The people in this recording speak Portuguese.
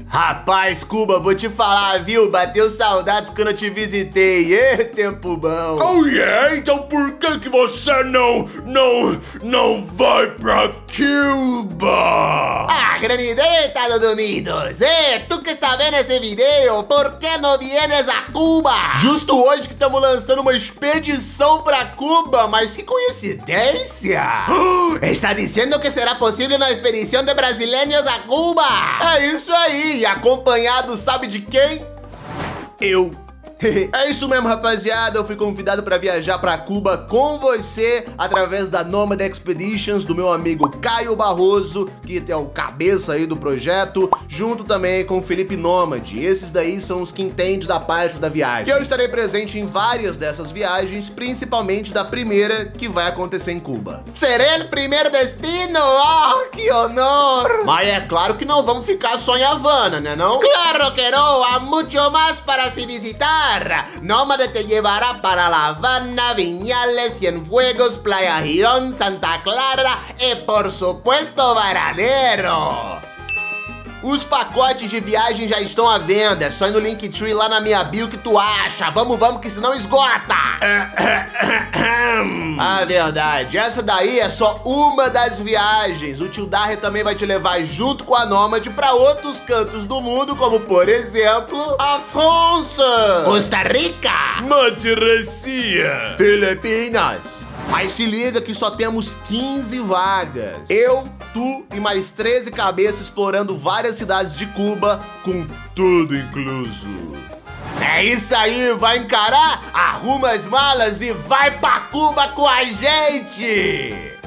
Rapaz, Cuba, vou te falar, viu? Bateu saudades quando eu te visitei. Ê, tempo bom. Oh, yeah? Então por que você não vai pra Cuba? Ah, granide, Estados Unidos. Tu que está vendo esse vídeo, ¿por que não vienes a Cuba? Justo hoje que estamos lançando uma expedição pra Cuba, mas que coincidência. Está dizendo que será possível uma expedição de brasileiros a Cuba? É isso aí, acompanhado sabe de quem? Eu. É isso mesmo, rapaziada, eu fui convidado para viajar para Cuba com você através da Nomad Expeditions, do meu amigo Caio Barroso, que é o cabeça aí do projeto, junto também com o Felipe Nômade. Esses daí são os que entendem da parte da viagem. E eu estarei presente em várias dessas viagens, principalmente da primeira que vai acontecer em Cuba. Serei o primeiro destino? Oh, que honor! Mas é claro que não vamos ficar só em Havana, né não? Claro que não, há muito mais para se visitar. Nómade te llevará para La Habana, Viñales, Cienfuegos, Playa Girón, Santa Clara e, por supuesto, Varadero. Os pacotes de viagem já estão à venda, é só ir no Linktree lá na minha bio que tu acha. Vamos, que senão esgota. Ah, verdade, essa daí é só uma das viagens. O tio Darre também vai te levar junto com a Nômade para outros cantos do mundo, como por exemplo, a França, Costa Rica, Madracia, Filipinas. Mas se liga que só temos 15 vagas. Eu, tu e mais 13 cabeças explorando várias cidades de Cuba, com tudo incluso. É isso aí, vai encarar? Arruma as malas e vai pra Cuba com a gente!